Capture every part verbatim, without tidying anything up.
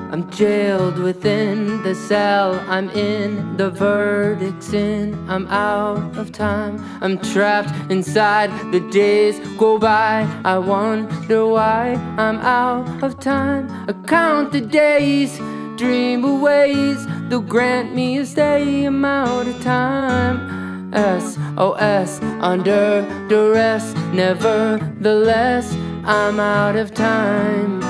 I'm jailed within the cell I'm in, the verdict's in, I'm out of time. I'm trapped inside, the days go by, I wonder why I'm out of time. I count the days, dream of ways they'll grant me a stay. I'm out of time. S O S, under duress, nevertheless I'm out of time.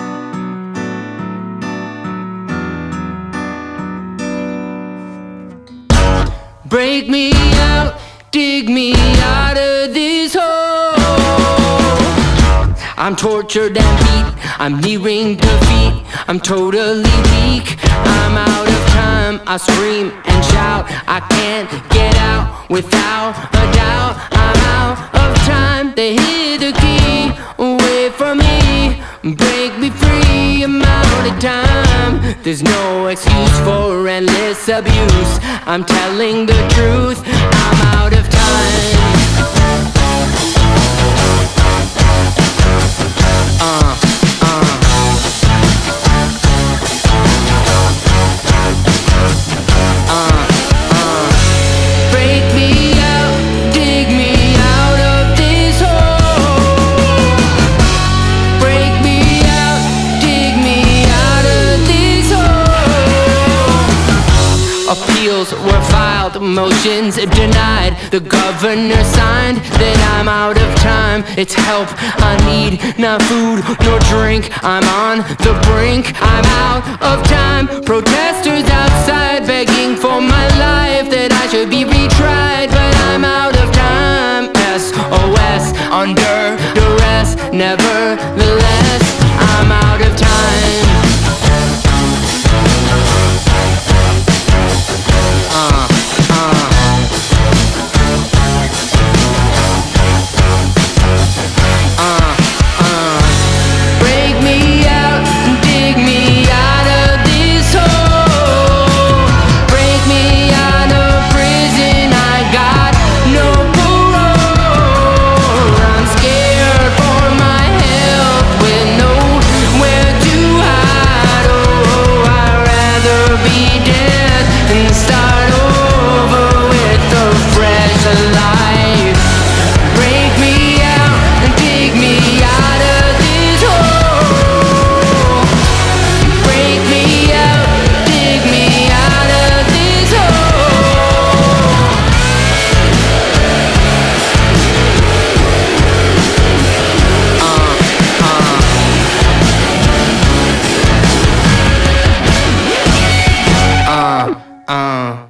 Break me out, dig me out of this hole. I'm tortured and beat, I'm nearing defeat, I'm totally weak, I'm out of time. I scream and shout, I can't get out without a doubt. I'm out of time, they hit the key away from me. Break me free, I'm out of time. There's no excuse for endless abuse, I'm telling the truth, I'm out of time. Uh, uh. Uh, uh. Break me out, dig me out of this hole. Break me out, dig me out of this hole. Appeals were filed, motions denied. The governor signed that I'm out of time. It's help I need, not food nor drink. I'm on the brink, I'm out of time. Protesters outside begging for my life, that I should be retried, but I'm out of time. S O S, under duress, nevertheless I'm out of time. Uh, uh. Uh, uh. Break me out, dig me out of this hole. Break me out of prison, I got no parole. I'm scared for my health with nowhere to hide. Oh, I'd rather be dead than start over with a fresh life. Break me out and dig me out of this hole. Break me out, dig me out of this hole. Uh, uh. Uh, uh.